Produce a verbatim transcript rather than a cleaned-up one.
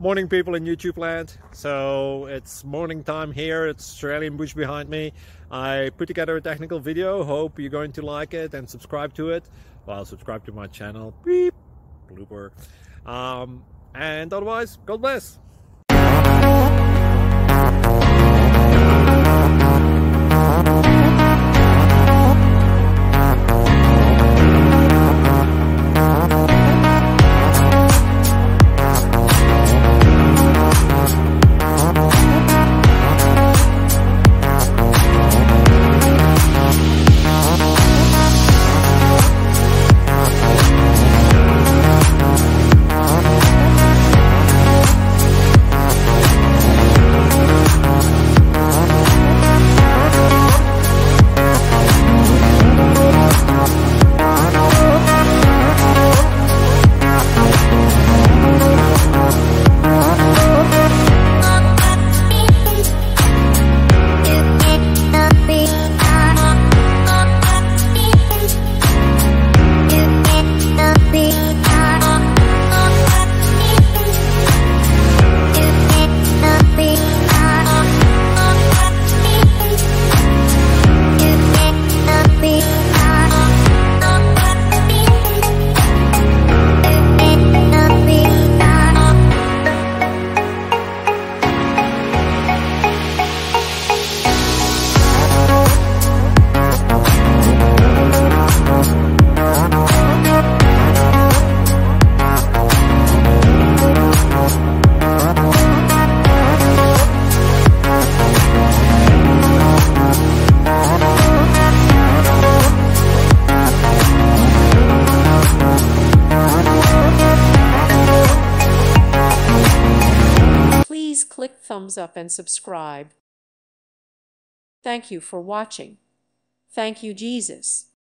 Morning, people in YouTube land. So it's morning time here. It's Australian bush behind me. I put together a technical video. Hope you're going to like it and subscribe to it. Well, subscribe to my channel. Beep. Blooper. Um, and otherwise, God bless. Please click thumbs up and subscribe. Thank you for watching. Thank you, Jesus.